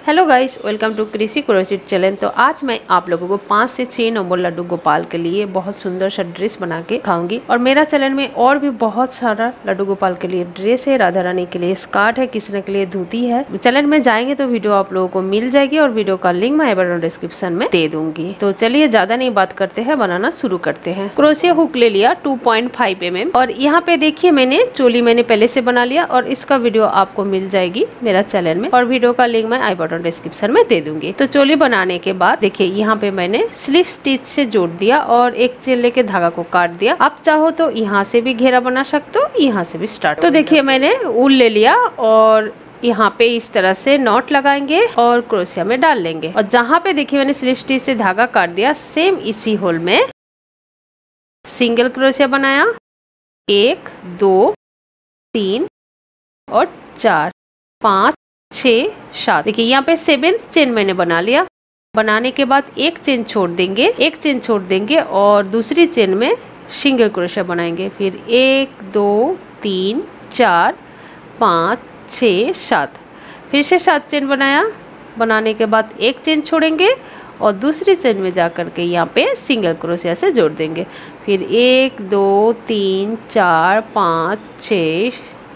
Hello guys, welcome to Krishi crochet channel. तो आज मैं आप लोगों को 5 से 6 नंबर लड्डू गोपाल के लिए बहुत सुंदर सा ड्रेस बना के दिखाऊंगी। और मेरा चैनल में और भी बहुत सारा लड्डू गोपाल के लिए ड्रेस है, राधा रानी के लिए स्कर्ट है, कृष्ण के लिए धोती है। चैनल में जाएंगे तो वीडियो आप लोगों को मिल जाएगी और वीडियो का लिंक मैं बटन डिस्क्रिप्शन में दे दूंगी। तो चलिए ज्यादा नहीं बात करते हैं, बनाना शुरू करते हैं। क्रोशिया हुक ले लिया 2.5 mm और यहाँ पे देखिए मैंने चोली पहले से बना लिया और इसका वीडियो आपको मिल जाएगी मेरा चैनल में और वीडियो का लिंक मैं आई बटन डिस्क्रिप्शन में दे दूंगी। तो चोली बनाने के बाद देखिए यहाँ पे मैंने स्लिप स्टिच से जोड़ दिया और एक चेन लेके धागा को काट दिया। आप चाहो तो यहाँ से भी घेरा बना सकते हो, यहाँ से भी स्टार्ट। तो देखिए मैंने ऊन ले लिया और यहाँ पे इस तरह से नॉट लगाएंगे और क्रोशिया में डाल लेंगे। और जहाँ पे देखिए मैंने स्लिप स्टिच से धागा काट दिया, सेम इसी होल में सिंगल क्रोशिया बनाया, 1 2 3 और 4 5 6 7। देखिए यहाँ पे 7th चेन मैंने बना लिया। बनाने के बाद एक चेन छोड़ देंगे, और दूसरी चेन में सिंगल क्रोशिया बनाएंगे। फिर 1 2 3 4 5 6 7, फिर से 7 चेन बनाया। बनाने के बाद एक चेन छोड़ेंगे और दूसरी चेन में जा कर के यहाँ पे सिंगल क्रोशिया से जोड़ देंगे। फिर 1 2 3 4 5 6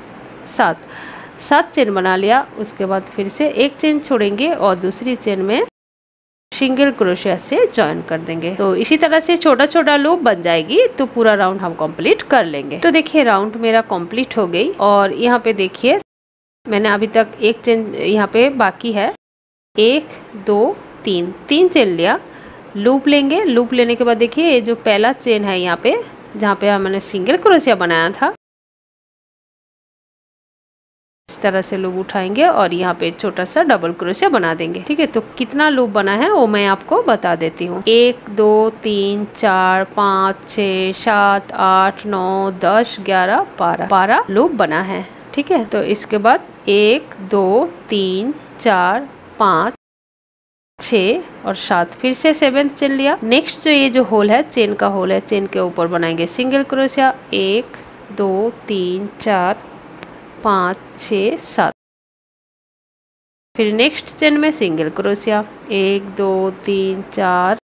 7 चेन बना लिया। उसके बाद फिर से एक चेन छोड़ेंगे और दूसरी चेन में सिंगल क्रोशिया से जॉइन कर देंगे। तो इसी तरह से छोटा छोटा लूप बन जाएगी। तो पूरा राउंड हम कंप्लीट कर लेंगे। तो देखिए राउंड मेरा कंप्लीट हो गई और यहाँ पे देखिए मैंने अभी तक एक चेन यहाँ पे बाकी है। 1 2 3 चेन लिया, लूप लेंगे। लूप लेने के बाद देखिए ये जो पहला चेन है यहाँ पे जहाँ पे हमने सिंगल क्रोशिया बनाया था, इस तरह से लूप उठाएंगे और यहाँ पे छोटा सा डबल क्रोशिया बना देंगे। ठीक है, तो कितना लूप बना है वो मैं आपको बता देती हूँ। 1 2 3 4 5 6 7 8 9 10 11 12 लूप बना है। ठीक है, तो इसके बाद 1 2 3 4 5 6 और 7, फिर से 7th चेन लिया। नेक्स्ट जो ये जो होल है, चेन का होल है, चेन के ऊपर बनाएंगे सिंगल क्रोशिया। 1 2 3 4 5 6 7, फिर नेक्स्ट चेन में सिंगल क्रोशिया। 1 2 3 4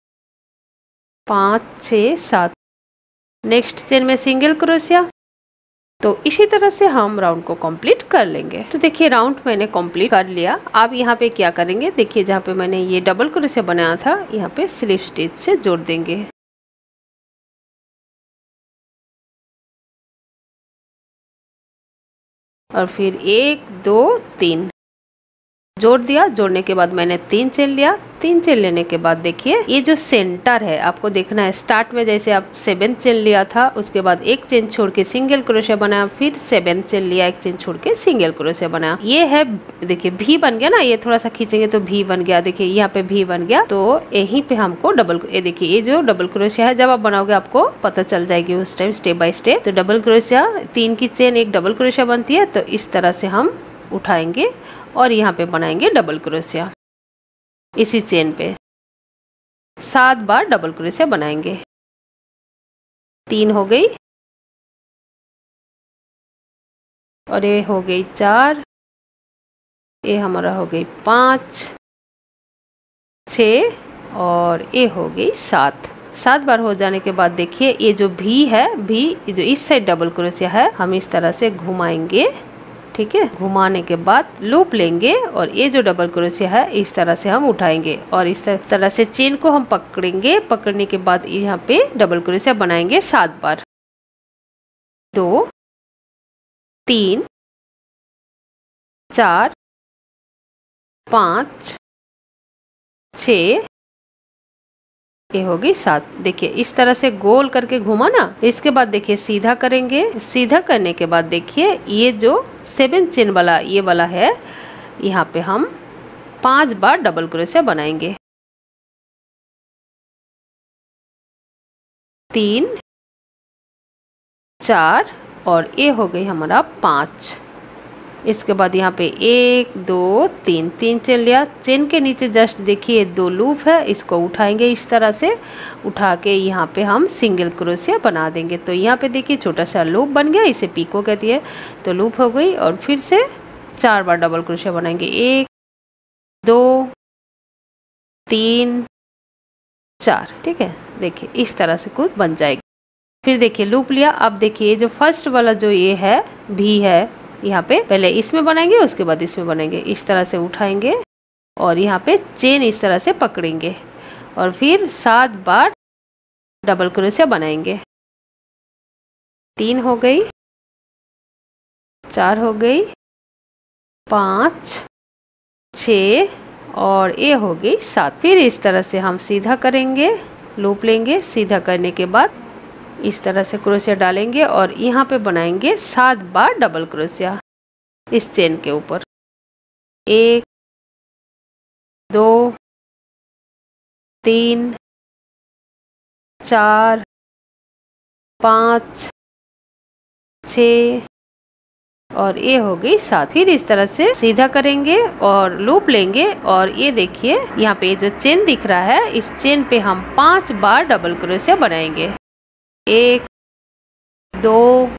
5 6 7, नेक्स्ट चेन में सिंगल क्रोशिया। तो इसी तरह से हम राउंड को कंप्लीट कर लेंगे। तो देखिए राउंड मैंने कंप्लीट कर लिया। अब यहाँ पे क्या करेंगे, देखिए जहाँ पे मैंने ये डबल क्रोशिया बनाया था यहाँ पे स्लिप स्टिच से जोड़ देंगे। और फिर 1 2 3 जोड़ दिया। जोड़ने के बाद मैंने 3 चेन लिया। 3 चेन लेने के बाद देखिए ये जो सेंटर है आपको देखना है। स्टार्ट में जैसे आप 7 चेन लिया था, उसके बाद एक चेन छोड़ के सिंगल क्रोशिया बनाया, फिर 7 चेन लिया, एक चेन छोड़ के सिंगल क्रोशिया बनाया। ये है देखिए भी बन गया ना, ये थोड़ा सा खींचेंगे तो भी बन गया। देखिए यहाँ पे भी बन गया। तो यहीं पे हमको डबल, ये देखिए ये जो डबल क्रोशिया है जब आप बनाओगे आपको पता चल जाएगी उस टाइम स्टेप बाय स्टेप। तो डबल क्रोशिया 3 की चेन एक डबल क्रोशिया बनती है। तो इस तरह से हम उठाएंगे और यहाँ पे बनाएंगे डबल क्रोशिया। इसी चेन पे 7 बार डबल क्रोशिया बनाएंगे। 3 हो गई और ये हो गई 4, ये हमारा हो गई 5 6 और ये हो गई 7 बार हो जाने के बाद देखिए ये जो भी है, भी जो इस साइड डबल क्रोशिया है, हम इस तरह से घुमाएंगे। ठीक है, घुमाने के बाद लूप लेंगे और ये जो डबल क्रोशिया है इस तरह से हम उठाएंगे और इस तरह से चेन को हम पकड़ेंगे। पकड़ने के बाद यहाँ पे डबल क्रोशिया बनाएंगे 7 बार। 2 3 4 5 6, ये होगी 7। देखिए इस तरह से गोल करके घुमा ना। इसके बाद देखिए सीधा करेंगे। सीधा करने के बाद देखिए ये जो 7 चेन वाला ये वाला है, यहाँ पे हम 5 बार डबल क्रोशिया बनाएंगे। 3 4 और ये हो गई हमारा 5। इसके बाद यहाँ पे 1 2 3 चेन लिया। चेन के नीचे जस्ट देखिए 2 लूप है, इसको उठाएंगे। इस तरह से उठा के यहाँ पे हम सिंगल क्रोशिया बना देंगे। तो यहाँ पे देखिए छोटा सा लूप बन गया, इसे पीको कहती है। तो लूप हो गई और फिर से 4 बार डबल क्रोशिया बनाएंगे। 1 2 3 4। ठीक है, देखिए इस तरह से कुछ बन जाएगी। फिर देखिए लूप लिया। अब देखिए जो फर्स्ट वाला जो ये है भी है, यहाँ पे पहले इसमें बनाएंगे, उसके बाद इसमें बनाएंगे। इस तरह से उठाएंगे और यहाँ पे चेन इस तरह से पकड़ेंगे और फिर 7 बार डबल क्रोशिया बनाएंगे। 3 हो गई, 4 हो गई, 5 6 और ये हो गई 7। फिर इस तरह से हम सीधा करेंगे, लूप लेंगे, सीधा करने के बाद इस तरह से क्रोशिया डालेंगे और यहाँ पे बनाएंगे 7 बार डबल क्रोशिया इस चेन के ऊपर। 1 2 3 4 5 6 और ये हो गई 7। फिर इस तरह से सीधा करेंगे और लूप लेंगे और ये देखिए यहाँ पे जो चेन दिख रहा है, इस चेन पे हम 5 बार डबल क्रोशिया बनाएंगे। 1 2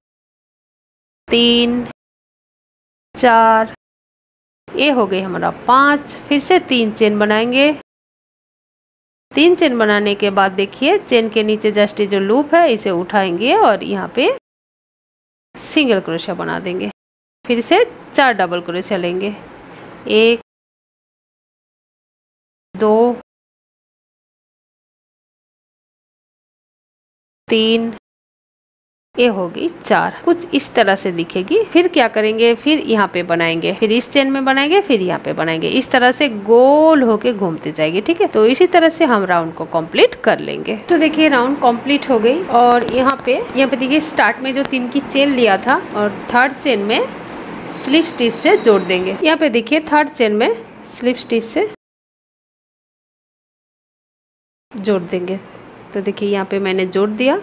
3 4, ये हो गई हमारा 5। फिर से 3 चेन बनाएंगे। 3 चेन बनाने के बाद देखिए चेन के नीचे जस्ट जो लूप है इसे उठाएंगे और यहाँ पे सिंगल क्रोशिया बना देंगे। फिर से 4 डबल क्रोशिया लेंगे। 1 2 3, ये होगी 4। कुछ इस तरह से दिखेगी। फिर क्या करेंगे, फिर यहाँ पे बनाएंगे, फिर इस चेन में बनाएंगे, फिर यहाँ पे बनाएंगे। इस तरह से गोल होके घूमते जाएगी। ठीक है, तो इसी तरह से हम राउंड को कंप्लीट कर लेंगे। तो देखिए राउंड कंप्लीट हो गई और यहाँ पे देखिए स्टार्ट में जो 3 की चेन लिया था और थर्ड चेन में स्लिप स्टिच से जोड़ देंगे। यहाँ पे देखिए थर्ड चेन में स्लिप स्टिच से जोड़ देंगे। तो देखिए यहाँ पे मैंने जोड़ दिया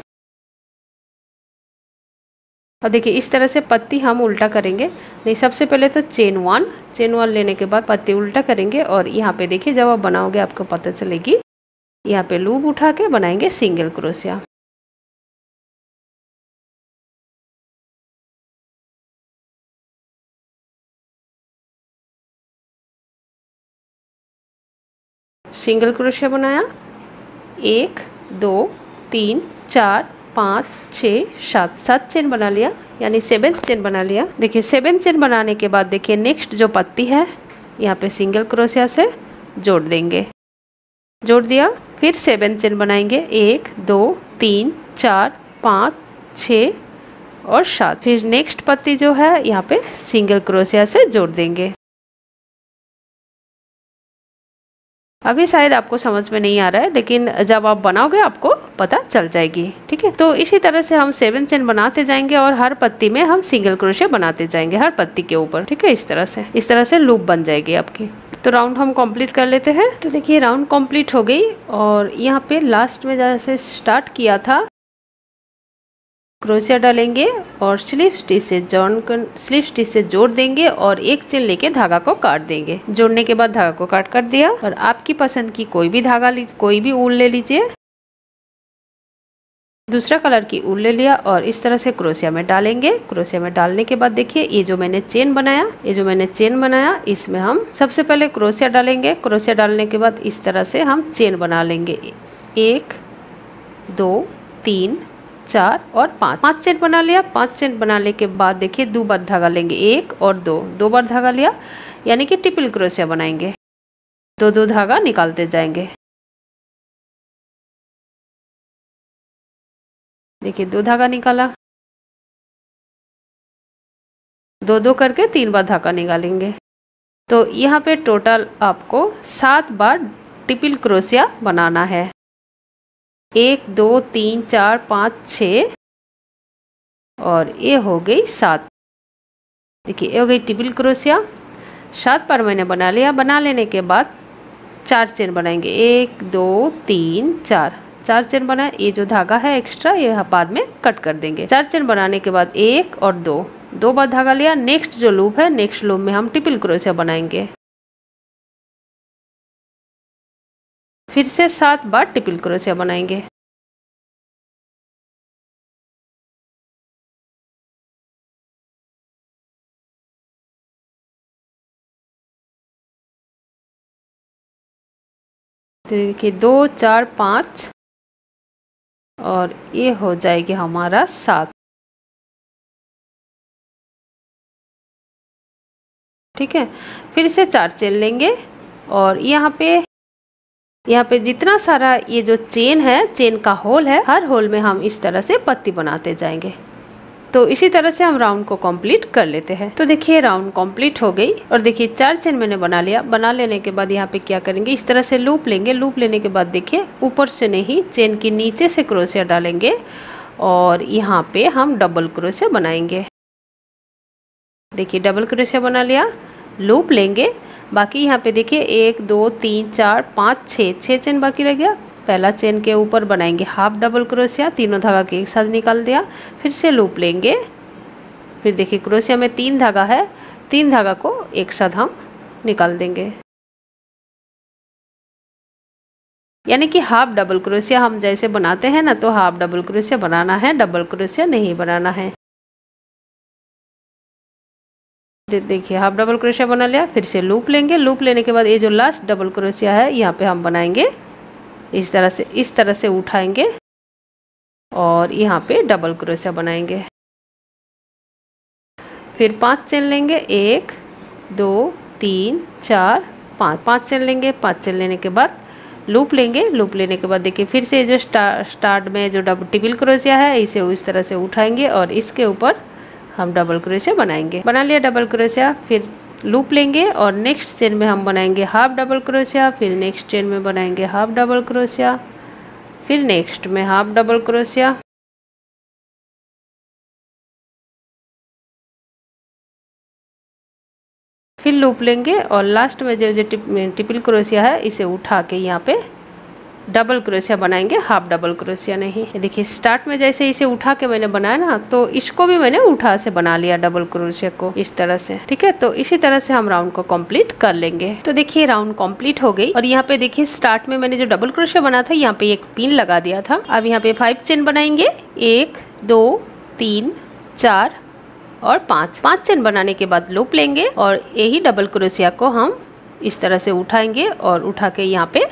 और देखिए इस तरह से पत्ती हम उल्टा करेंगे। नहीं, सबसे पहले तो चेन 1 लेने के बाद पत्ती उल्टा करेंगे और यहाँ पे देखिए जब आप बनाओगे आपको पता चलेगी। यहाँ पे लूप उठा के बनाएंगे सिंगल क्रोशिया। सिंगल क्रोशिया बनाया, 1 2 3 4 5 6 7, 7 चेन बना लिया, यानी 7th चेन बना लिया। देखिए 7th चेन बनाने के बाद देखिए नेक्स्ट जो पत्ती है यहाँ पे सिंगल क्रोशिया से जोड़ देंगे। जोड़ दिया, फिर 7 चेन बनाएंगे, 1 2 3 4 5 6 और 7। फिर नेक्स्ट पत्ती जो है यहाँ पे सिंगल क्रोशिया से जोड़ देंगे। अभी शायद आपको समझ में नहीं आ रहा है, लेकिन जब आप बनाओगे आपको पता चल जाएगी। ठीक है, तो इसी तरह से हम 7 चेन बनाते जाएंगे और हर पत्ती में हम सिंगल क्रोशिया बनाते जाएंगे हर पत्ती के ऊपर। ठीक है, इस तरह से लूप बन जाएगी आपकी। तो राउंड हम कंप्लीट कर लेते हैं। तो देखिए राउंड कंप्लीट हो गई और यहाँ पे लास्ट में जैसे स्टार्ट किया था क्रोशिया डालेंगे और स्लिप स्टिच से जोड़ देंगे और एक चेन लेके धागा को काट देंगे। जोड़ने के बाद धागा को काट कर दिया और आपकी पसंद की कोई भी धागा कोई भी ऊन ले लीजिए। दूसरा कलर की ऊन ले लिया और इस तरह से क्रोशिया में डालेंगे। क्रोशिया में डालने के बाद देखिए ये जो मैंने चेन बनाया इसमें हम सबसे पहले क्रोशिया डालेंगे। क्रोशिया डालने के बाद इस तरह से हम चेन बना लेंगे। 1 2 3 4 और 5 चेन बना लिया। 5 चेन बनाने के बाद देखिए 2 बार धागा लेंगे, 1 और 2 बार धागा लिया, यानी कि ट्रिपल क्रोशिया बनाएंगे। 2 धागा निकालते जाएंगे। देखिए 2 धागा निकाला, 2 करके 3 बार धागा निकालेंगे। तो यहाँ पे टोटल आपको 7 बार ट्रिपल क्रोशिया बनाना है। 1 2 3 4 5 6 और ये हो गई 7। देखिए ये हो गई ट्रिपल क्रोशिया। 7 बार मैंने बना लिया। बना लेने के बाद 4 चेन बनाएंगे, 1 2 3 4 चेन बनाए। ये जो धागा है एक्स्ट्रा ये बाद में कट कर देंगे। 4 चेन बनाने के बाद 1 और 2 बार धागा लिया। नेक्स्ट जो लूप है, नेक्स्ट लूप में हम ट्रिपल क्रोशिया बनाएंगे। फिर से 7 बार ट्रिपल क्रोशिया बनाएंगे। तो देखिए 2 4 5 और ये हो जाएगी हमारा 7। ठीक है, फिर से 4 चेन लेंगे और यहाँ पे जितना सारा ये जो चेन है, चेन का होल है, हर होल में हम इस तरह से पत्ती बनाते जाएंगे। तो इसी तरह से हम राउंड को कंप्लीट कर लेते हैं। तो देखिए राउंड कंप्लीट हो गई और देखिए 4 चेन मैंने बना लिया। बना लेने के बाद यहाँ पे क्या करेंगे, इस तरह से लूप लेंगे। लूप लेने के बाद देखिए ऊपर से नहीं, चेन के नीचे से क्रोशिया डालेंगे और यहाँ पे हम डबल क्रोशिया बनाएंगे। देखिए डबल क्रोशिया बना लिया, लूप लेंगे। बाकी यहाँ पे देखिए 1 2 3 4 5 6 चेन बाकी रह गया। पहला चेन के ऊपर बनाएंगे हाफ डबल क्रोशिया, तीनों धागा के एक साथ निकाल दिया। फिर से लूप लेंगे। फिर देखिए क्रोशिया में 3 धागा है, 3 धागा को एक साथ हम निकाल देंगे। यानी कि हाफ डबल क्रोशिया हम जैसे बनाते हैं ना, तो हाफ डबल क्रोशिया बनाना है, डबल क्रोशिया नहीं बनाना है। देखिए हाफ डबल क्रोशिया बना लिया। फिर से लूप लेंगे। लूप लेने के बाद ये जो लास्ट डबल क्रोशिया है, यहाँ पे हम बनाएंगे इस तरह से उठाएंगे और यहाँ पे डबल क्रोशिया बनाएंगे। फिर 5 चेन लेंगे, 1 2 3 4 5 चेन लेंगे। 5 चेन लेने के बाद लूप लेंगे। लूप लेने के बाद देखिए फिर से जो स्टार्ट में जो ट्रिपल क्रोशिया है, इसे इस तरह से उठाएंगे और इसके ऊपर हम डबल क्रोशिया बनाएंगे। बना लिया डबल क्रोशिया। फिर लूप लेंगे और नेक्स्ट चेन में हम बनाएंगे हाफ डबल क्रोशिया। फिर नेक्स्ट चेन में बनाएंगे हाफ डबल क्रोशिया। फिर नेक्स्ट में हाफ डबल क्रोशिया। फिर लूप लेंगे और लास्ट में जो ट्रिपल क्रोशिया है, इसे उठा के यहाँ पे डबल क्रोशिया बनाएंगे, हाफ डबल क्रोशिया नहीं। देखिए स्टार्ट में जैसे इसे उठा के मैंने बनाया ना, तो इसको भी मैंने उठा से बना लिया डबल क्रोशिया को इस तरह से। ठीक है, तो इसी तरह से हम राउंड को कंप्लीट कर लेंगे। तो देखिए राउंड कंप्लीट हो गई और यहाँ पे देखिए स्टार्ट में मैंने जो डबल क्रोशिया बना था, यहाँ पे एक पिन लगा दिया था। अब यहाँ पे 5 चेन बनाएंगे, 1 2 3 4 और 5 चेन बनाने के बाद लूप लेंगे और यही डबल क्रोशिया को हम इस तरह से उठाएंगे और उठा के यहाँ पे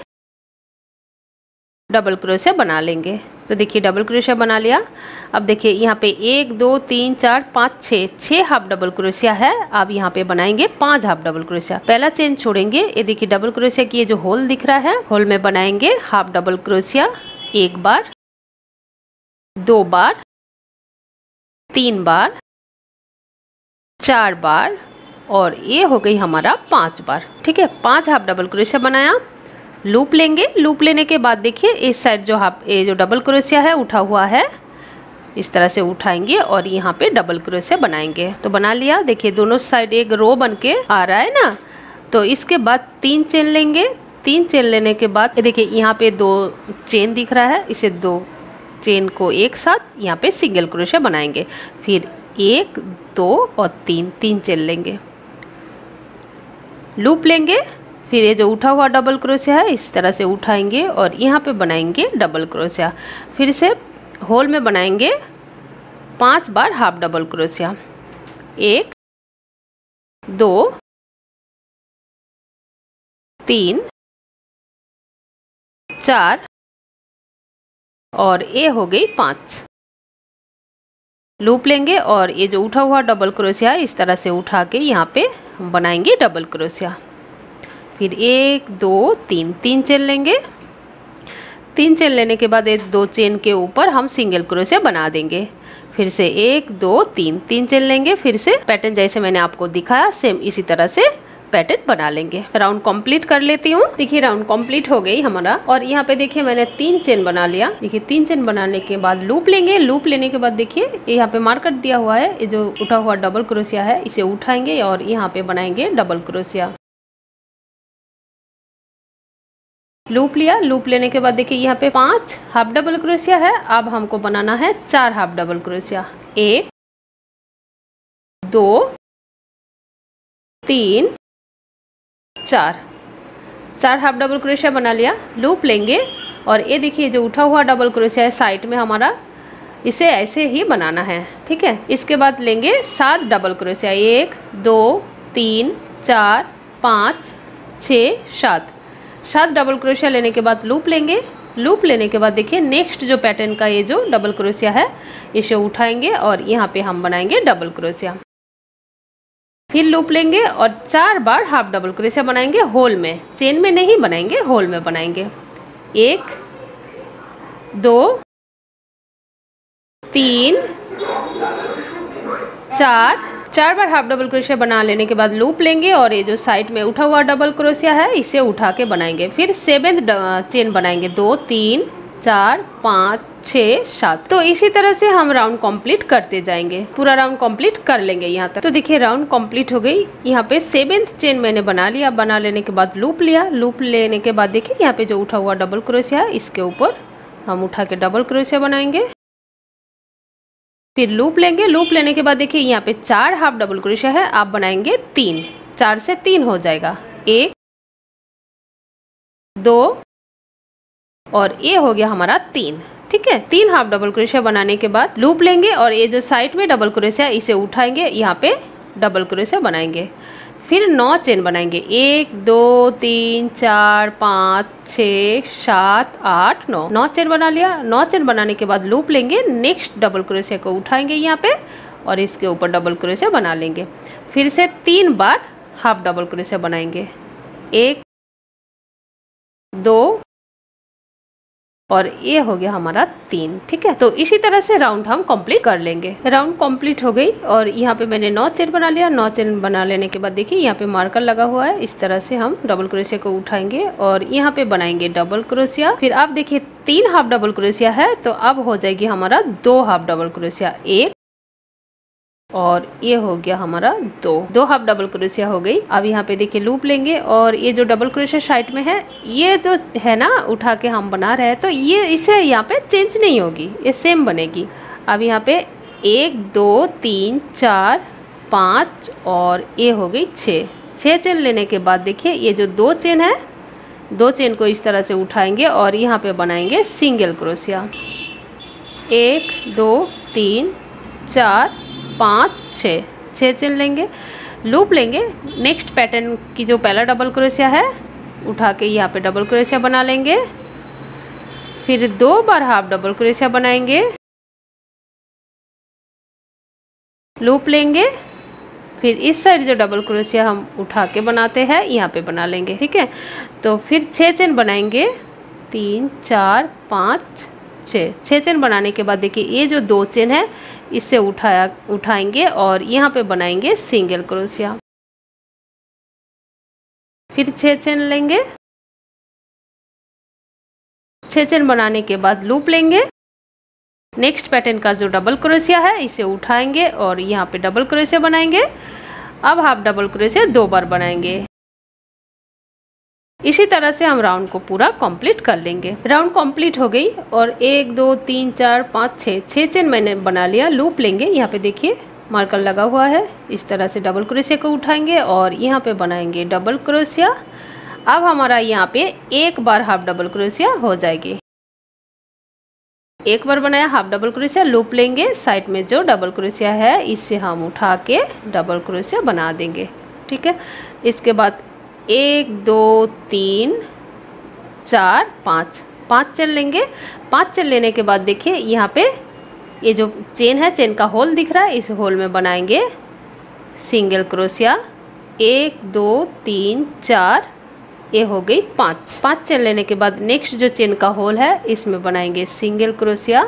डबल क्रोशिया बना लेंगे। तो देखिए डबल क्रोशिया बना लिया। अब देखिए यहाँ पे 1 2 3 4 5 6 हाफ डबल क्रोशिया है। अब यहाँ पे बनाएंगे 5 हाफ डबल क्रोशिया। पहला चेन छोड़ेंगे, ये देखिए डबल क्रोशिया की ये जो होल दिख रहा है, होल में बनाएंगे हाफ डबल क्रोशिया 1 बार 2 बार 3 बार 4 बार और ये हो गई हमारा 5 बार। ठीक है, 5 हाफ डबल क्रोशिया बनाया। लूप लेंगे। लूप लेने के बाद देखिए इस साइड जो ये जो डबल क्रोशिया है उठा हुआ है, इस तरह से उठाएंगे और यहाँ पे डबल क्रोशिया बनाएंगे। तो बना लिया। देखिए दोनों साइड एक रो बन के आ रहा है ना। तो इसके बाद 3 चेन लेंगे। 3 चेन लेने के बाद देखिए यहाँ पे 2 चेन दिख रहा है, इसे 2 चेन को एक साथ यहाँ पे सिंगल क्रोशिया बनाएंगे। फिर 1 2 और 3 चेन लेंगे। लूप लेंगे। फिर ये जो उठा हुआ डबल क्रोशिया है, इस तरह से उठाएंगे और यहाँ पे बनाएंगे डबल क्रोशिया। फिर से होल में बनाएंगे 5 बार हाफ डबल क्रोशिया, 1 2 3 4 और ये हो गई 5। लूप लेंगे और ये जो उठा हुआ डबल क्रोशिया है, इस तरह से उठा के यहाँ पे बनाएंगे डबल क्रोशिया। फिर 1 2 3 चेन लेंगे। 3 चेन लेने के बाद ये 2 चेन के ऊपर हम सिंगल क्रोशिया बना देंगे। फिर से 1 2 3 चेन लेंगे। फिर से पैटर्न जैसे मैंने आपको दिखाया, सेम इसी तरह से पैटर्न बना लेंगे। राउंड कंप्लीट कर लेती हूँ। देखिए राउंड कंप्लीट हो गई हमारा और यहाँ पे देखिए मैंने 3 चेन बना लिया। देखिए 3 चेन बनाने के बाद लूप लेंगे। लूप लेने के बाद देखिए यहाँ पे मार्कर दिया हुआ है, ये जो उठा हुआ डबल क्रोशिया है, इसे उठाएंगे और यहाँ पे बनाएंगे डबल क्रोशिया। लूप लिया। लूप लेने के बाद देखिए यहाँ पे 5 हाफ डबल क्रोशिया है। अब हमको बनाना है 4 हाफ डबल क्रोशिया, 1 2 3 4 हाफ डबल क्रोशिया बना लिया। लूप लेंगे और ये देखिए जो उठा हुआ डबल क्रोशिया है साइड में हमारा, इसे ऐसे ही बनाना है। ठीक है, इसके बाद लेंगे 7 डबल क्रोशिया, 1 2 3 4 5 6 7 7 डबल क्रोशिया लेने के बाद लूप लेंगे। लूप लेने के बाद देखिए नेक्स्ट जो पैटर्न का ये जो डबल क्रोशिया है इसे उठाएंगे और यहाँ पे हम बनाएंगे डबल क्रोशिया। फिर लूप लेंगे और 4 बार हाफ डबल क्रोशिया बनाएंगे होल में, चेन में नहीं बनाएंगे, होल में बनाएंगे। 1 2 3 4 बार हाफ डबल क्रोशिया बना लेने के बाद लूप लेंगे और ये जो साइड में उठा हुआ डबल क्रोशिया है इसे उठा के बनाएंगे। फिर 7th चेन बनाएंगे, 2 3 4 5 6 7। तो इसी तरह से हम राउंड कंप्लीट करते जाएंगे, पूरा राउंड कंप्लीट कर लेंगे यहाँ तक। तो देखिए राउंड कंप्लीट हो गई। यहाँ पे 7th चेन मैंने बना लिया। बना लेने के बाद लूप लिया। लूप लेने के बाद देखिए यहाँ पे जो उठा हुआ डबल क्रोशिया है इसके ऊपर हम उठा के डबल क्रोशिया बनाएंगे। फिर लूप लेंगे। लूप लेने के बाद देखिए यहाँ पे 4 हाफ डबल क्रोशिया है, आप बनाएंगे 3, 4 से 3 हो जाएगा। 1 2 और ये हो गया हमारा 3। ठीक है, 3 हाफ डबल क्रोशिया बनाने के बाद लूप लेंगे और ये जो साइड में डबल क्रोशिया इसे उठाएंगे, यहाँ पे डबल क्रोशिया बनाएंगे। फिर 9 चेन बनाएंगे, 1 2 3 4 5 6 7 8 9। 9 चेन बना लिया। 9 चेन बनाने के बाद लूप लेंगे। नेक्स्ट डबल क्रोशिया को उठाएंगे यहाँ पे और इसके ऊपर डबल क्रोशिया बना लेंगे। फिर से 3 बार हाफ डबल क्रोशिया बनाएंगे, 1 2 और ये हो गया हमारा 3। ठीक है, तो इसी तरह से राउंड हम कंप्लीट कर लेंगे। राउंड कंप्लीट हो गई और यहाँ पे मैंने 9 चेन बना लिया। 9 चेन बना लेने के बाद देखिए यहाँ पे मार्कर लगा हुआ है, इस तरह से हम डबल क्रोशिया को उठाएंगे और यहाँ पे बनाएंगे डबल क्रोशिया। फिर आप देखिए 3 हाफ डबल क्रोशिया है तो अब हो जाएगी हमारा 2 हाफ डबल क्रोशिया, 1 और ये हो गया हमारा 2 हाफ डबल क्रोशिया हो गई। अब यहाँ पे देखिए लूप लेंगे और ये जो डबल क्रोशिया साइड में है ये जो है ना उठा के हम बना रहे हैं, तो ये इसे यहाँ पे चेंज नहीं होगी, ये सेम बनेगी। अब यहाँ पे 1 2 3 4 5 और ये हो गई 6 चेन लेने के बाद देखिए ये जो 2 चेन है, 2 चेन को इस तरह से उठाएंगे और यहाँ पे बनाएंगे सिंगल क्रोशिया। 1 2 3 4 5 6 चेन लेंगे। लूप लेंगे। नेक्स्ट पैटर्न की जो पहला डबल क्रोशिया है उठा के यहाँ पे डबल क्रोशिया बना लेंगे। फिर 2 बार हाफ डबल क्रोशिया बनाएंगे। लूप लेंगे। फिर इस साइड जो डबल क्रोशिया हम उठा के बनाते हैं यहाँ पे बना लेंगे। ठीक है, तो फिर 6 चेन बनाएंगे, 3 4 5 6 चेन बनाने के बाद देखिए ये जो 2 चेन है इससे उठाएंगे और यहाँ पे बनाएंगे सिंगल क्रोशिया। फिर 6 चेन लेंगे। 6 चेन बनाने के बाद लूप लेंगे। नेक्स्ट पैटर्न का जो डबल क्रोशिया है इसे उठाएंगे और यहाँ पे डबल क्रोशिया बनाएंगे। अब हाफ डबल क्रोशिया 2 बार बनाएंगे। इसी तरह से हम राउंड को पूरा कंप्लीट कर लेंगे। राउंड कंप्लीट हो गई और 1 2 3 4 5 6 चेन मैंने बना लिया। लूप लेंगे। यहाँ पे देखिए मार्कर लगा हुआ है, इस तरह से डबल क्रोशिया को उठाएंगे और यहाँ पे बनाएंगे डबल क्रोशिया। अब हमारा यहाँ पे 1 बार हाफ डबल क्रोशिया हो जाएगी। 1 बार बनाया हाफ डबल क्रोशिया। लूप लेंगे। साइड में जो डबल क्रोशिया है इससे हम उठा के डबल क्रोशिया बना देंगे। ठीक है, इसके बाद 1 2 3 4 5 चेन लेंगे। 5 चेन लेने के बाद देखिए यहाँ पे ये जो चेन है, चेन का होल दिख रहा है, इस होल में बनाएंगे सिंगल क्रोशिया। 1 2 3 4 ये हो गई 5 चेन लेने के बाद नेक्स्ट जो चेन का होल है इसमें बनाएंगे सिंगल क्रोशिया।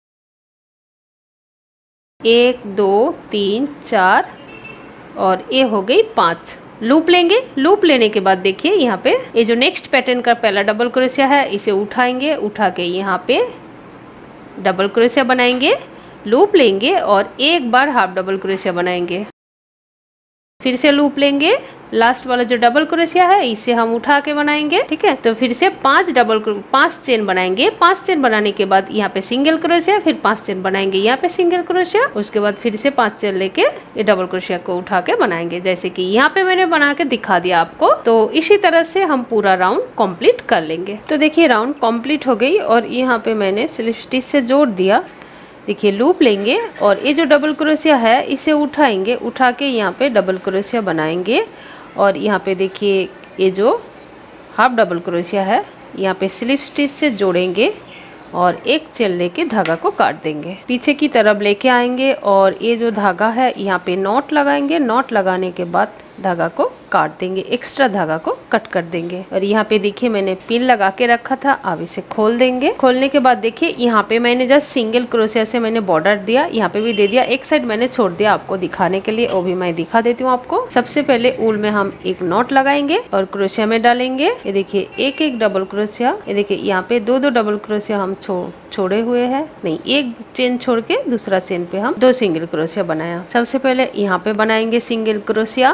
1 2 3 4 और ये हो गई 5। लूप लेंगे। लूप लेने के बाद देखिए यहाँ पे ये जो नेक्स्ट पैटर्न का पहला डबल क्रोशिया है इसे उठाएंगे। उठा के यहाँ पे डबल क्रोशिया बनाएंगे। लूप लेंगे और 1 बार हाफ डबल क्रोशिया बनाएंगे। फिर से लूप लेंगे। लास्ट वाला जो डबल क्रोशिया है इसे हम उठा के बनाएंगे। ठीक है, तो फिर से 5 चेन बनाएंगे। 5 चेन बनाने के बाद यहाँ पे सिंगल क्रोशिया, फिर 5 चेन बनाएंगे यहाँ पे सिंगल क्रोशिया। उसके बाद फिर से 5 चेन लेके ये डबल क्रोशिया को उठा के बनाएंगे, जैसे कि यहाँ पे मैंने बना के दिखा दिया आपको। तो इसी तरह से हम पूरा राउंड कंप्लीट कर लेंगे। तो देखिए राउंड कंप्लीट हो गई और यहाँ पे मैंने स्लिप स्टिच से जोड़ दिया। देखिए लूप लेंगे और ये जो डबल क्रोशिया है इसे उठाएंगे। उठा के यहाँ पे डबल क्रोशिया बनाएंगे और यहाँ पे देखिए ये जो हाफ डबल क्रोशिया है, यहाँ पे स्लिप स्टिच से जोड़ेंगे और एक चेन लेके धागा को काट देंगे। पीछे की तरफ लेके आएंगे और ये जो धागा है यहाँ पे नॉट लगाएंगे। नॉट लगाने के बाद धागा को काट देंगे, एक्स्ट्रा धागा को कट कर देंगे। और यहाँ पे देखिए मैंने पिन लगा के रखा था, अब इसे खोल देंगे। खोलने के बाद देखिए यहाँ पे मैंने जस्ट सिंगल क्रोशिया से मैंने बॉर्डर दिया, यहाँ पे भी दे दिया। एक साइड मैंने छोड़ दिया आपको दिखाने के लिए, वो भी मैं दिखा देती हूँ आपको। सबसे पहले ऊल में हम एक नॉट लगाएंगे और क्रोशिया में डालेंगे। ये देखिए एक एक डबल क्रोशिया, ये देखिए यहाँ पे दो दो डबल क्रोशिया हम छोड़े हुए हैं, नहीं एक चेन छोड़ के दूसरा चेन पे हम 2 सिंगल क्रोशिया बनाया। सबसे पहले यहाँ पे बनाएंगे सिंगल क्रोशिया,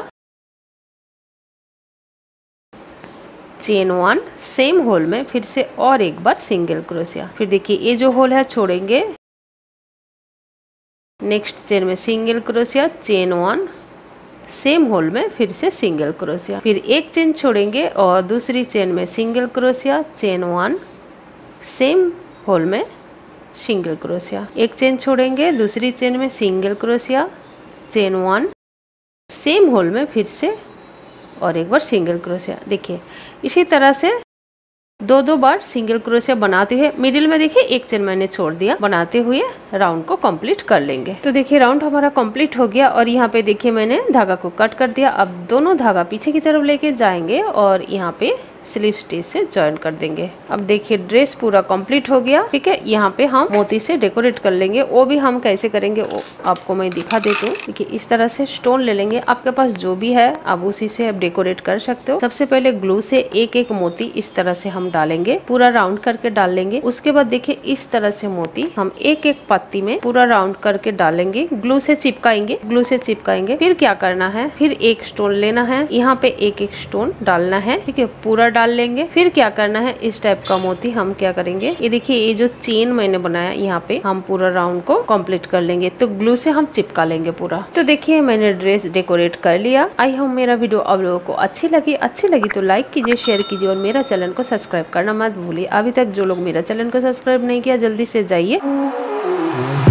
चेन 1, सेम होल में फिर से और एक बार सिंगल क्रोशिया। फिर देखिए ये जो होल है छोड़ेंगे, नेक्स्ट चेन में सिंगल क्रोशिया, चेन 1, सेम होल में फिर से सिंगल क्रोशिया। फिर एक चेन छोड़ेंगे और दूसरी चेन में सिंगल क्रोशिया, चेन 1, सेम होल में सिंगल क्रोशिया। एक चेन छोड़ेंगे, दूसरी चेन में सिंगल क्रोशिया, चेन 1, सेम होल में फिर से और एक बार सिंगल क्रोशिया। देखिए इसी तरह से 2 बार सिंगल क्रोशिया बनाते हुए मिडिल में देखिए एक चेन मैंने छोड़ दिया, बनाते हुए राउंड को कंप्लीट कर लेंगे। तो देखिए राउंड हमारा कंप्लीट हो गया और यहाँ पे देखिए मैंने धागा को कट कर दिया। अब दोनों धागा पीछे की तरफ लेके जाएंगे और यहाँ पे स्लिप स्टिच से जॉइन कर देंगे। अब देखिए ड्रेस पूरा कंप्लीट हो गया। ठीक है, यहाँ पे हम मोती से डेकोरेट कर लेंगे। वो भी हम कैसे करेंगे वो आपको मैं दिखा देती हूँ। देखिए इस तरह से स्टोन ले लेंगे, आपके पास जो भी है आप उसी से आप डेकोरेट कर सकते हो। सबसे पहले ग्लू से एक एक मोती इस तरह से हम डालेंगे, पूरा राउंड करके डाल लेंगे। उसके बाद देखिए इस तरह से मोती हम एक एक पत्ती में पूरा राउंड करके डालेंगे, ग्लू से चिपकाएंगे। ग्लू से चिपकाएंगे फिर क्या करना है, फिर एक स्टोन लेना है, यहाँ पे एक एक स्टोन डालना है। ठीक है, पूरा डाल लेंगे। फिर क्या करना है, इस टाइप का मोती हम क्या करेंगे, ये देखिए ये जो चेन मैंने बनाया यहाँ पे हम पूरा राउंड को कंप्लीट कर लेंगे। तो ग्लू से हम चिपका लेंगे पूरा। तो देखिए मैंने ड्रेस डेकोरेट कर लिया। आई होप मेरा वीडियो आप लोगों को अच्छी लगी तो लाइक कीजिए, शेयर कीजिए और मेरा चैनल को सब्सक्राइब करना मत भूलिए। अभी तक जो लोग मेरा चैनल को सब्सक्राइब नहीं किया जल्दी से जाइए।